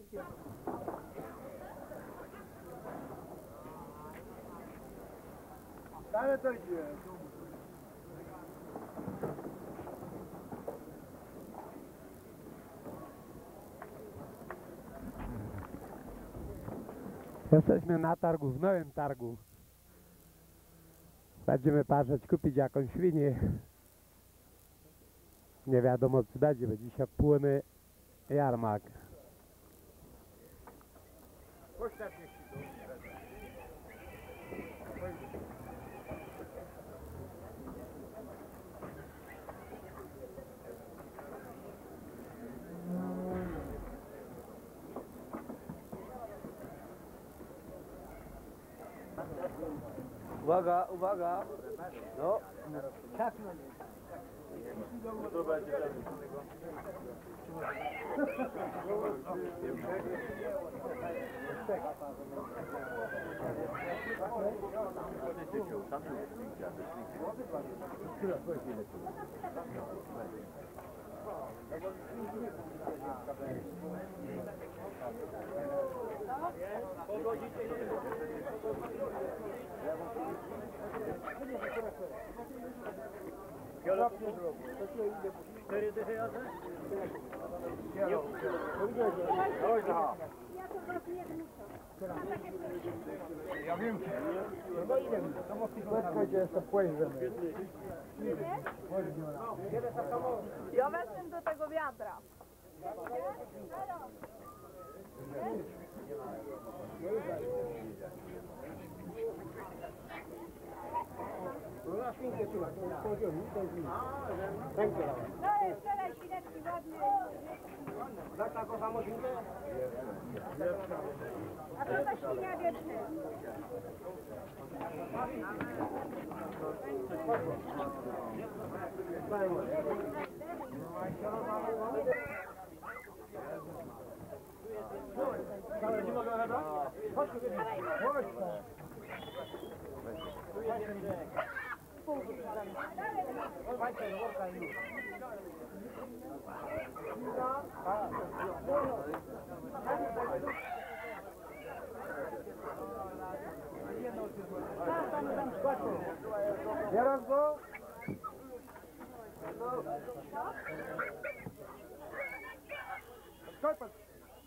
Ale to idzie. Jesteśmy na targu, w nowym targu. Będziemy patrzeć, kupić jakąś świnię. Nie wiadomo co będzie, bo dzisiaj płyny jarmark. Uwaga, uwaga. No. Cztery dychy jadę? Ja wiem. No ile? Poczekajcie, jeszcze pojrzymy. Ja wezmę do tego wiadra. No na świnkę trzymać, to jest poziom, to jest nic. No jest tyle świneczki ładnie. Dasz taką samą świnkę? A to ta świnia wieczna. Nie mogę nabrać? Chodź, chodź. Bieram go. Chodź, patrz.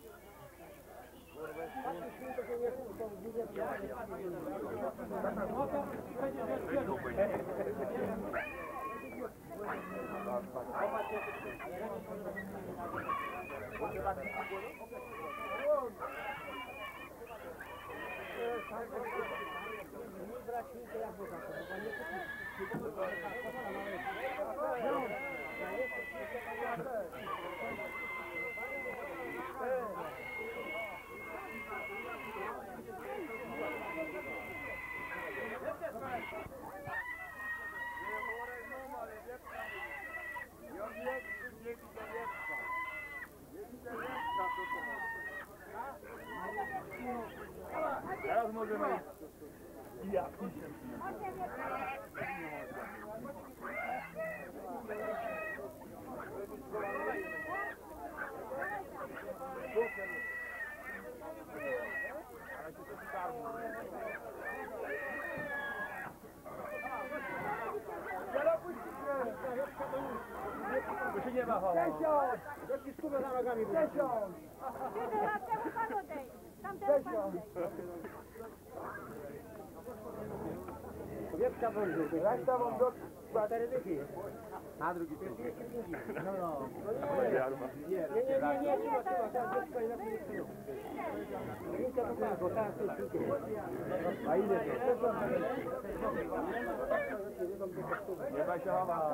Teraz możemy... Ja. Bo się nie wahało. Jaki skubę na nogami był? Dziesiąt! Powietrza będzie. Jak tam mam do 4 dychy? A drugi tydzień. No, no. Nie, a ile to? Nie ma się hawa.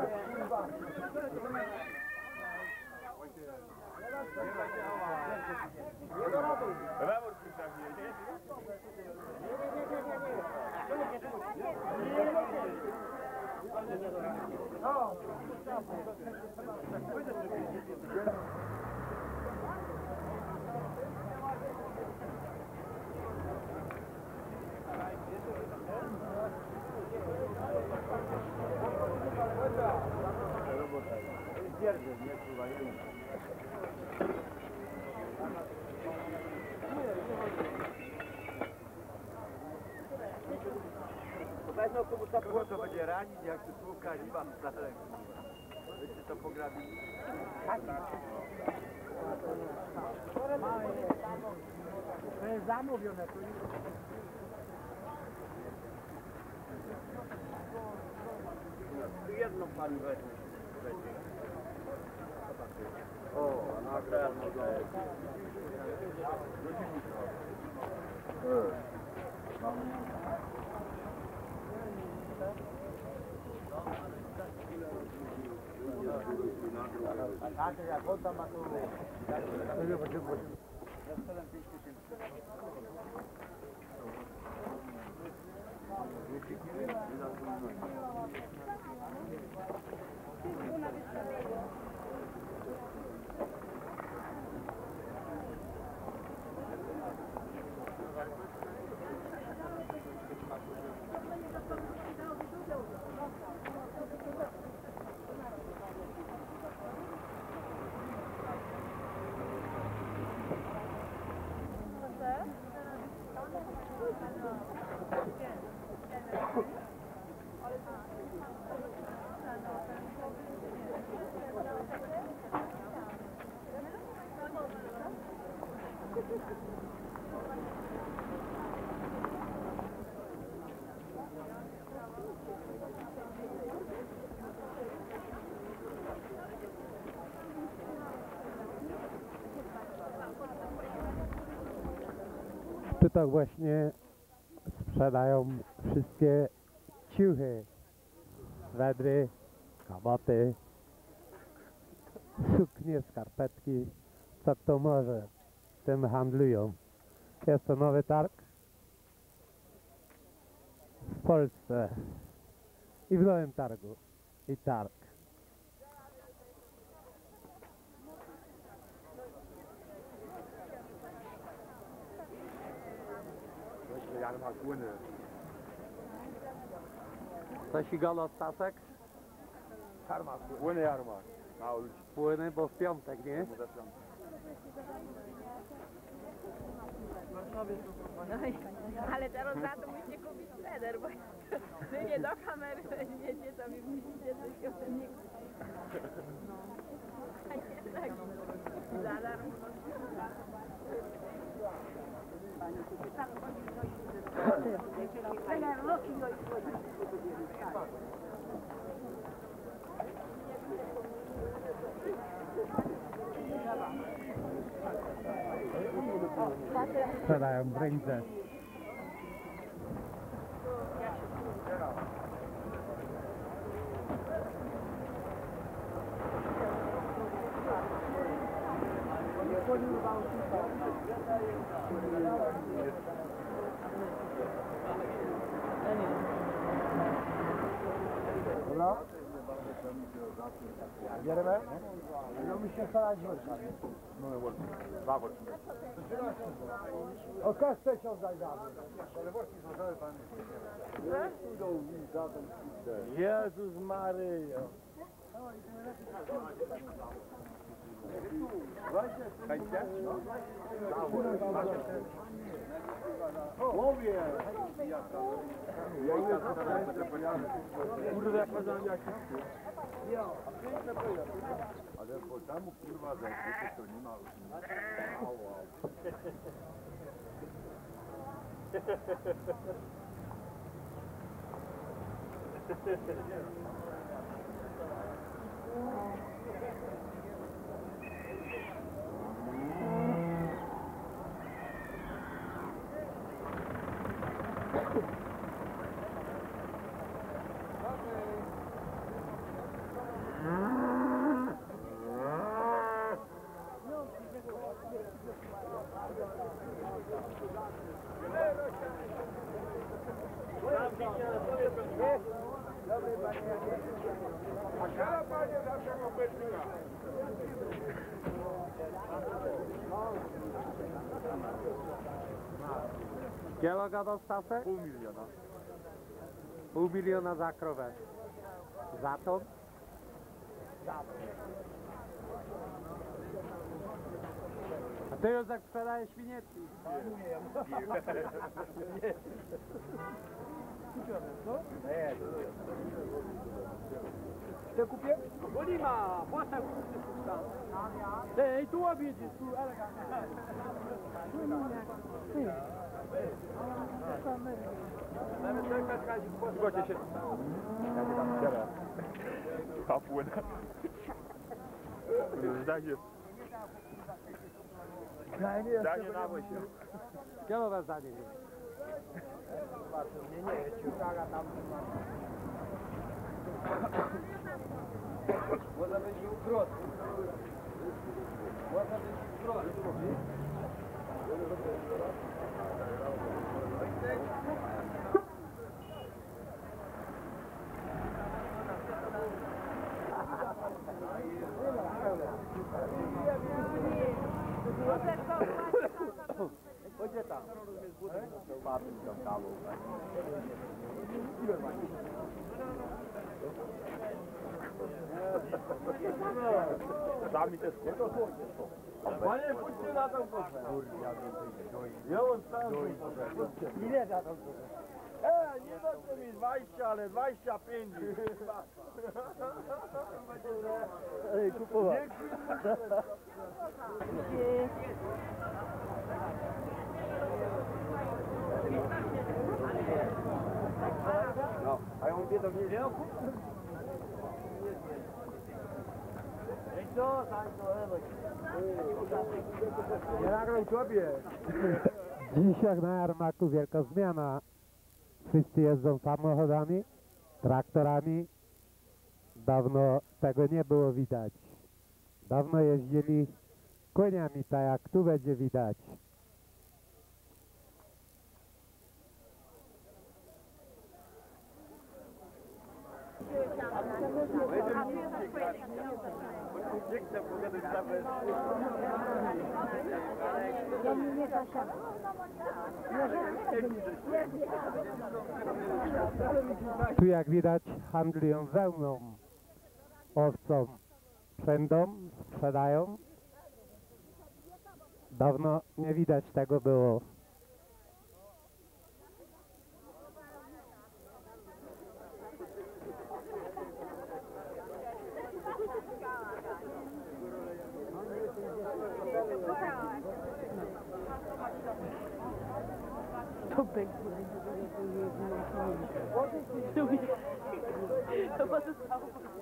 Brawo, no to ta Kogo to będzie ranić, jak tu słupka nie ma wcale. Wiecie to pograbili? to jest zamówione, to nie... Tu jedną pani weźmie. O, a na pewno to jest. Jak on tam ma tu... Tu tak właśnie sprzedają wszystkie ciuchy, swedry, kabaty, suknie, skarpetki, co kto może, tym handlują. Jest to nowy targ w Polsce i w Nowym Targu i targ. Jarmark płyny. Co ścigano Stasek? Jarmark, płyny jarmark. Na ulicy. Płyny, bo w piątek, nie? Ale teraz za to musicie kupić sweder, bo wy nie do kamery weźmiecie, to mi musicie coś nie kupić. A nie tak, za darmo. Sprzedają brędze. Dobra? Bierzemy? No mi się salać worka. No worki. Dwa worki. O kostę się oddajamy. Ale worki są całe panie. Jezus Maryjo. Hajcie? Łowie! Kurde, jak powiedziałem jak Ale po temu kurwa zajdzie, to nie ma... A siada panie zawsze kopecznika. Kielo gadał Stasek? Pół miliona. Pół miliona za krowę. Za to? A ty Józek sprzedajesz świnieczki. kupione, co? Te kupię? Bo nie ma, płata kupię. Ej, tu objedziesz, tu elegancko. Zgodzie się. Ja się tam wcielę. Kapłyn. Zdanie. Zdanie na się. Czemu was zdanie nie? Nie, ciukaga tam. Można być ukrot. Można być ukrot. Chodźcie tam. Sami też Panie, pójdźcie na tą koszę. Ja on sam. Ile za tą koszę? Nie dajcie mi 20, ale 25. Ej, kupować. No, a ja mówię do mnie, no ej, co, nie nagram tobie. Dzisiaj na jarmarku wielka zmiana. Wszyscy jeżdżą samochodami, traktorami. Dawno tego nie było widać. Dawno jeździli koniami, tak jak tu będzie widać. Tu jak widać handlują wełną, owcą, przędą, sprzedają. Dawno nie widać tego było. To pozostało.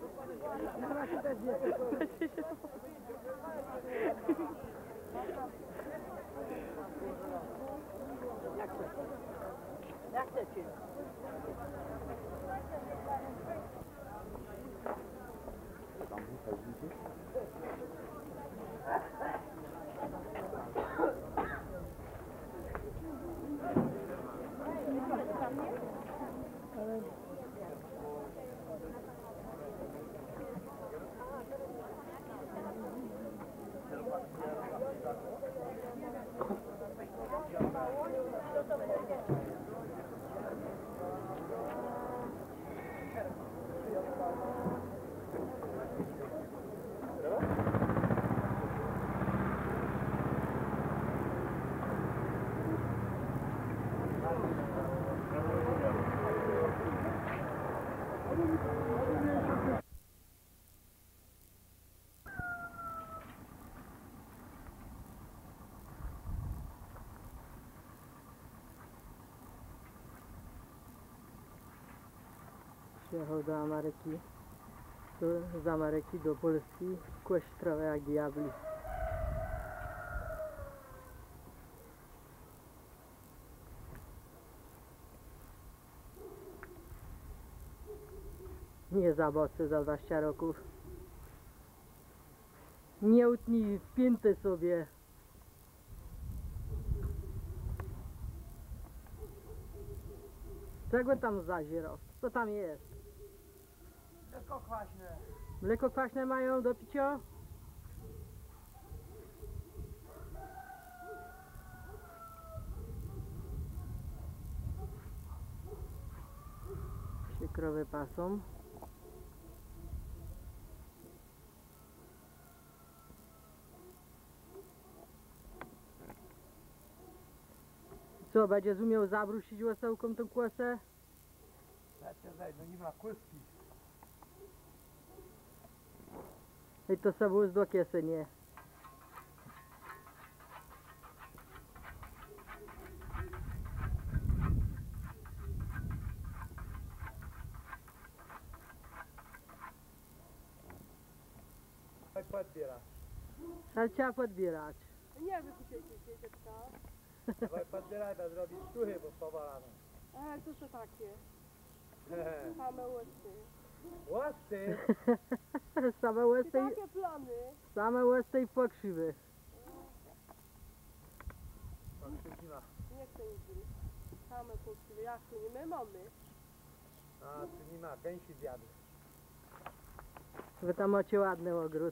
Jak chcecie? Przyjechał do Ameryki, z Ameryki do Polski, kłaść trawę jak diabli. Nie zabawcy za 20 roków. Nie utnij pięty sobie. Czego tam zazierał? Co tam jest? Mleko kwaśne. Mleko kwaśne mają do picia? Się krowy pasą. Co, będziesz umiał zabrusić łasełką tą kłasę? się zajmę, nie ma kuski. I to sa vůz do keseně. Tak podbiera. Salča podbíráč. Nie, wykupiecie dzieciaczka. Dawaj podbieraj, to zrobić sztuchy, bo powalamy. A co to takie? Same łysy. Łasty? Same I łysy, takie plany. same łysy i pokrzywy. Pokrzywiła. Nie chcę nic. Same pokrywy. Jak to nie my mamy? A, tu nie ma, gęsi zjadły. Wy tam macie ładny ogród.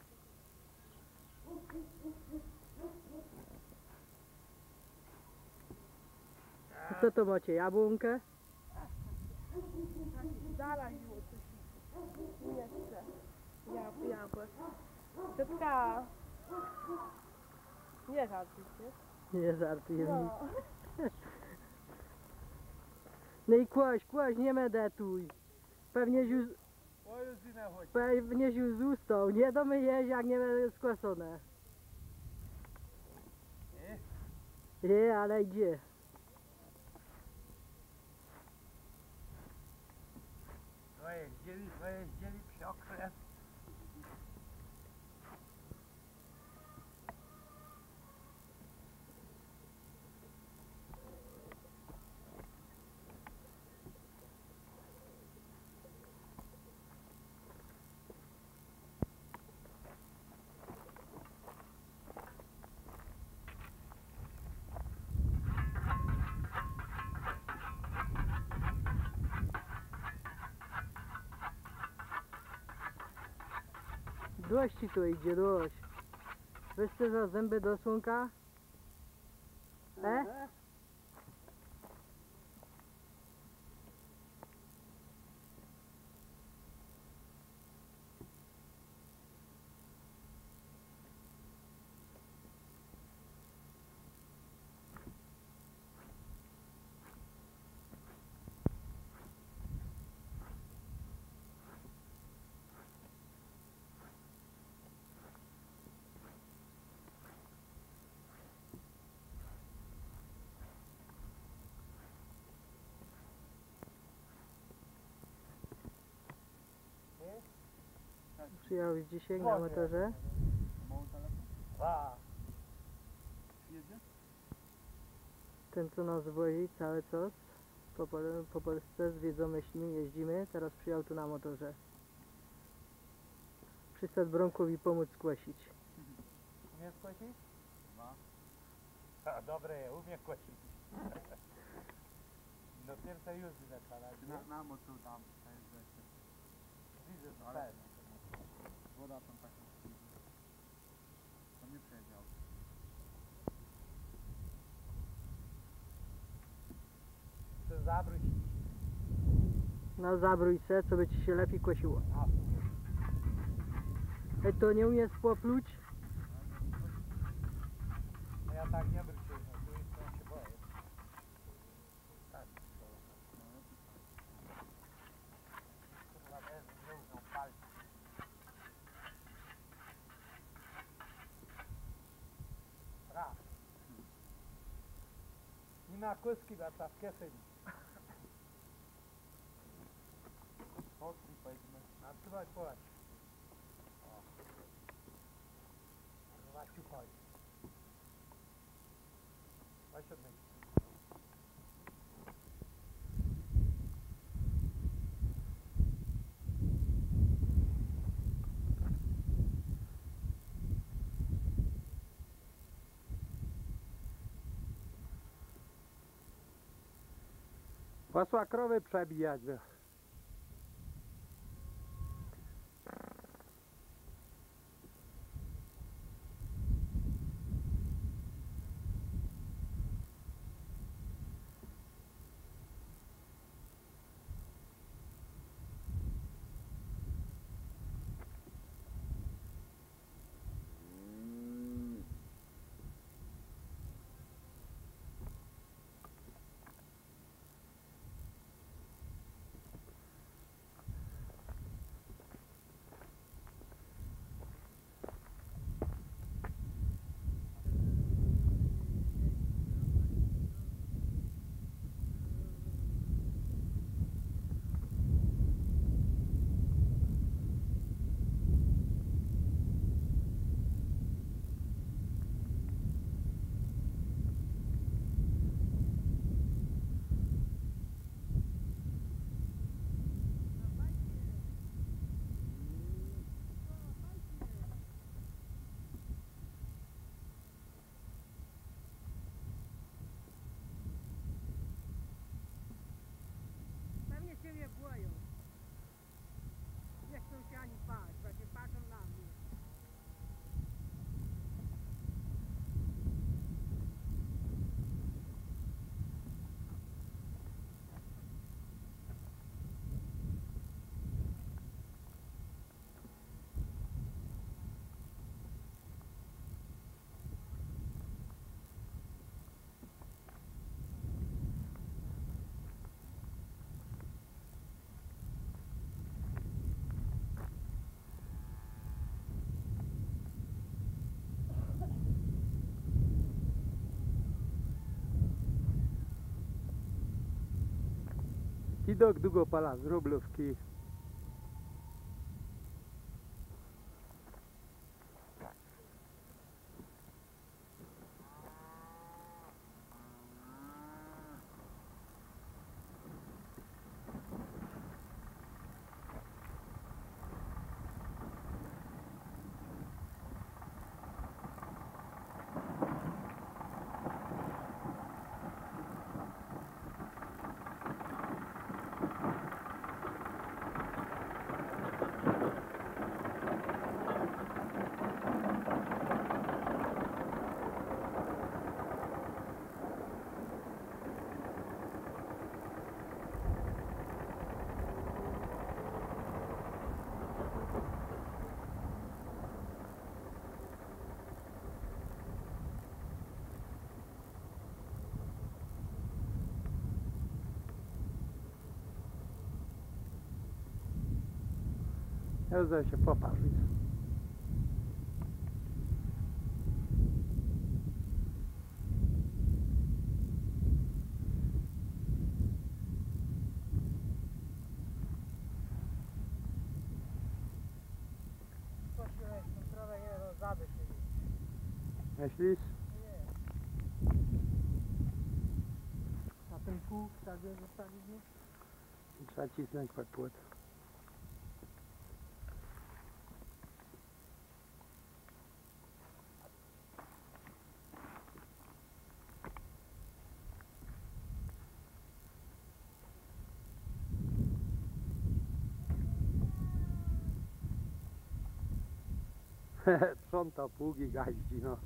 I co to macie, jabłonkę? Zaraziło coś. Nie chcę. Jabłek. Typka. Nie żartujcie. Nie żartuję. No. No i kłaś, nie medetuj. Pewnie ziu, O, już inne chodzi. pewnie ziu z ustą. Nie domy jeść, jak nie będzie skłasone. Nie, ale gdzie? Twoje zdzieli psiokre. Dość ci to idzie, dość. Weźcie za zęby do słonka. Przyjechał dzisiaj na motorze. A, Ten co nas wozi cały czas. Po Polsce zwiedzamy śnim, jeździmy. Teraz przyjechał tu na motorze. Przyszedł Bronkowi pomóc skłosić. umiesz kosić? No. A, dobre, umie kosić. No pierwsze już zaczęła. Na mocu tam, to jest rzeczy. Widzę, że Ale- tak. Woda tam taka. To nie przejedział. To zawrócić. No zabrój se, co by ci się lepiej kosiło. A, Ej, to nie umiesz popluć? no ja tak nie wróciłem, no tu jest, to się boję. Tak, to. Kurwa, też związał palce. Raz. Nie ma kuski, bo ta w kieszeni. Ostry powiedzmy. A trzymaj płać. Zobaczył chodź. Chodź od mnie. Posła krowy przebijać by. Widok Długopala z Wróblówki. Ja się poparzyć. Posiłek, trawę nie rozdaby się. Myślisz? Na ten pół wtedy zostawiliśmy. Trzeba cisnąć pod płot. Sprząta pługi gaździ, no.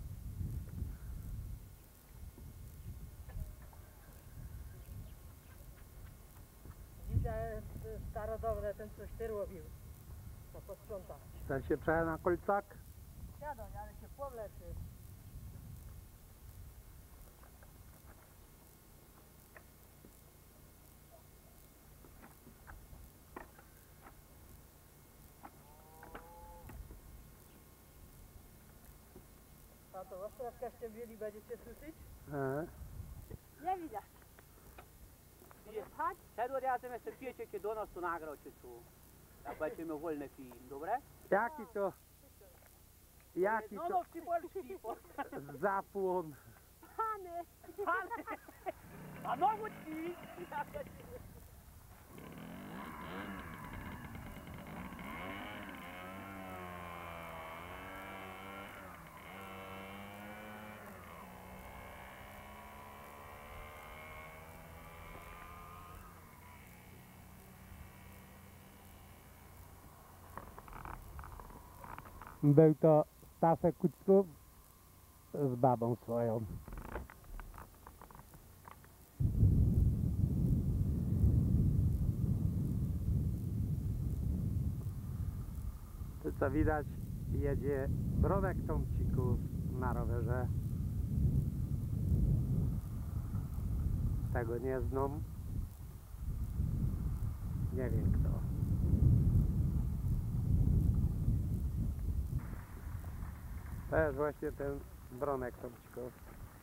Dzisiaj starodawny ten coś ty robił. To posprząta. Chce się przejechać na kolcak? Siadaj, ale się powleczy. A to ostrawka ściągnęli, będziecie słyszeć? Nie widać. Chodź. Szedł razem jeszcze piecie, kiedy do nas tu nagrał, czy tu. Jak będziemy wolny film, dobre? Jaki to? Jaki No, to no, w polski. zapłon? Hany. A nogu ci! Był to Staszek Kuczków z babą swoją. Tu co widać, jedzie Bronek Tomcików na rowerze. Tego nie znam. Nie wiem kto. To jest właśnie ten Bronek Tomcikow.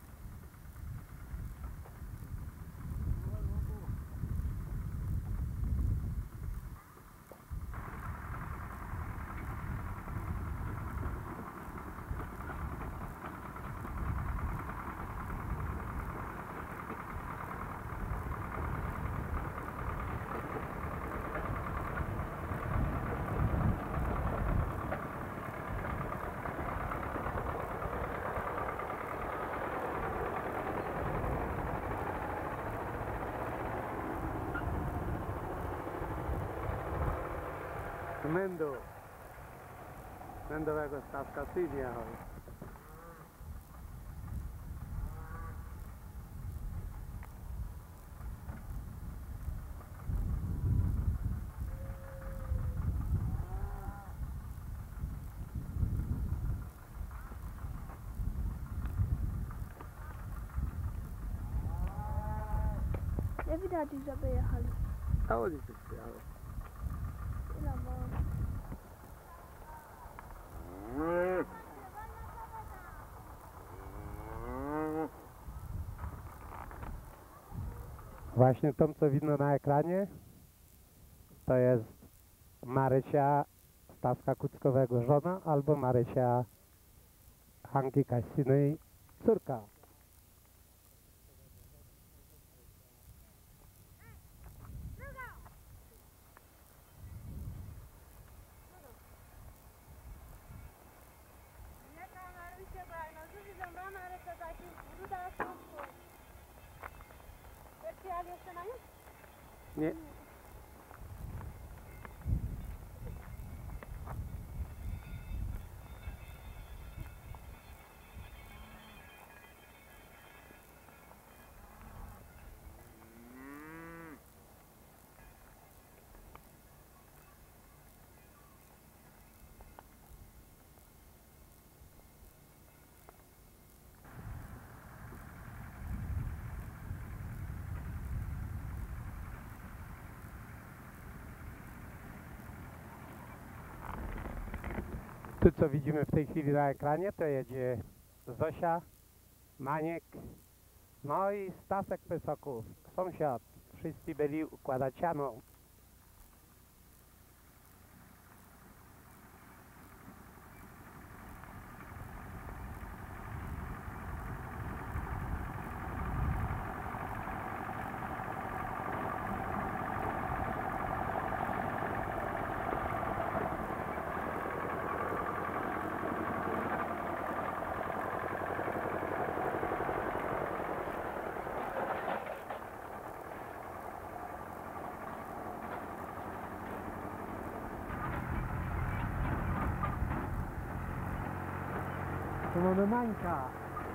Mendowego Staszka syn jechał. Nie widać ich, żeby jechali. A oni tu przyjadą. Ile mam? Właśnie to, co widno na ekranie, to jest Marysia Stawka Kuckowego żona albo Marysia Hanki Kaścinej córka. Nie. Tu co widzimy w tej chwili na ekranie, to jedzie Zosia, Maniek, no i Stasek Wysoków, sąsiad. Wszyscy byli układać siano. Tu mamy Mańka.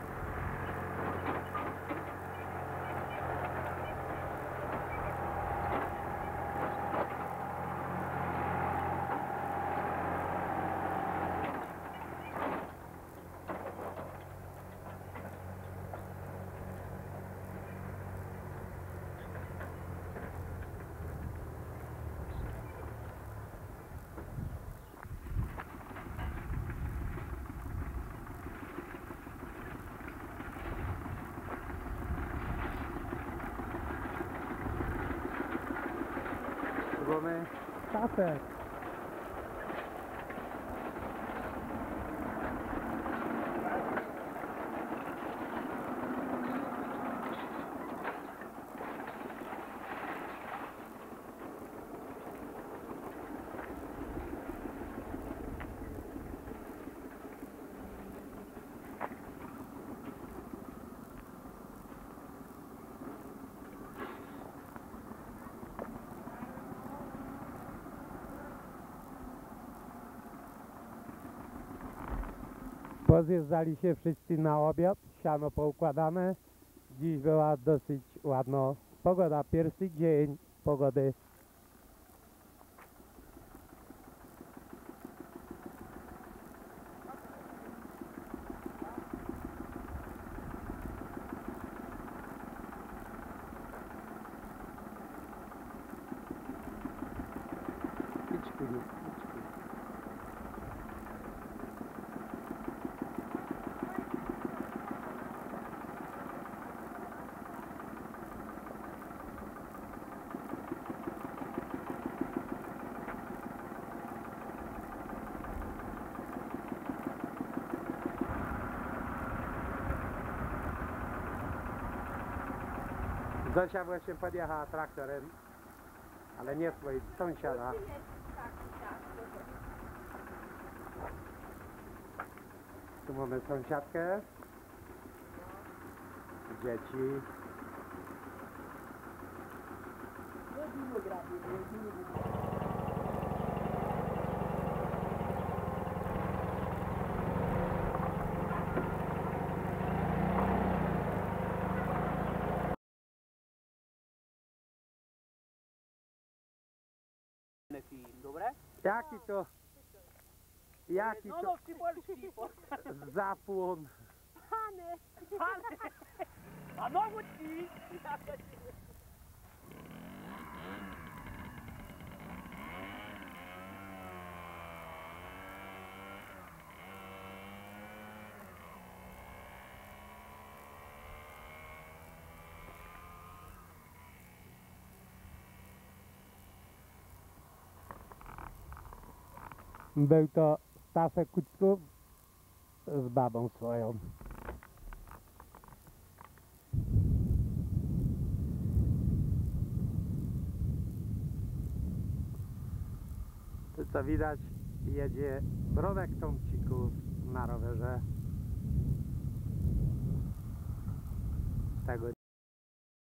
Tu mamy Stasek. Pozjeżdżali się wszyscy na obiad, siano poukładane. Dziś była dosyć ładna pogoda, pierwszy dzień pogody. Zosia właśnie podjechała traktorem, ale nie swoim, sąsiada. Tu mamy sąsiadkę, dzieci. Film, dobre? Jaki to No, no, Cyborski. zapłon. Pane! A nogu ci! Był to Staszek Kuczków z babą swoją. Tu co widać, jedzie Brodek Tomcików na rowerze. Tego